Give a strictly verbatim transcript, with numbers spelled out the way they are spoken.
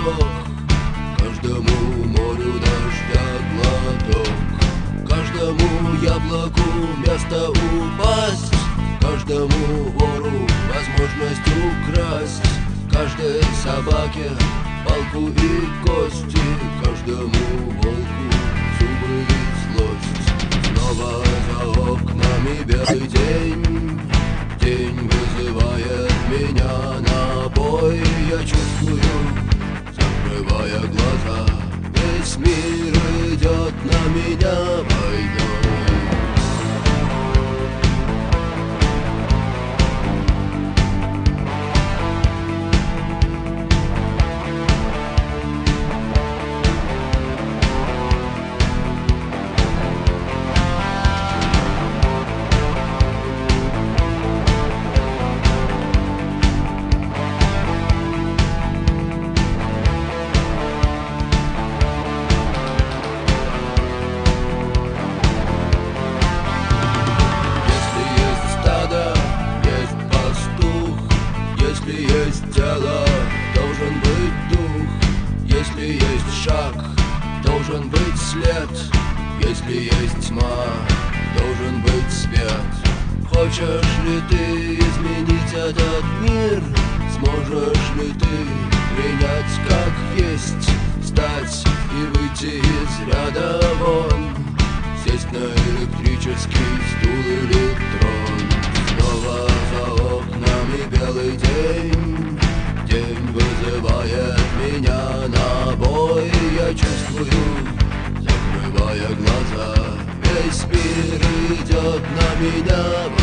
песок, каждому морю дождя глоток, каждому яблоку место упасть, каждому вору возможность украсть, каждой собаке палку и кости, каждому волку зубы и злость. Снова за окнами белый день, день вызывает меня на бой. Я чувствую, закрывая глаза, весь мир идет на меня войной. Если есть тело, должен быть дух. Если есть шаг, должен быть след. Если есть тьма, должен быть свет. Хочешь ли ты изменить этот мир? Сможешь ли ты принять как есть? Встать и выйти из ряда вон, сесть на электрический стул или трон. Снова за окнами белый день, день вызывает меня на бой. Я чувствую, закрывая глаза, весь мир идет на меня.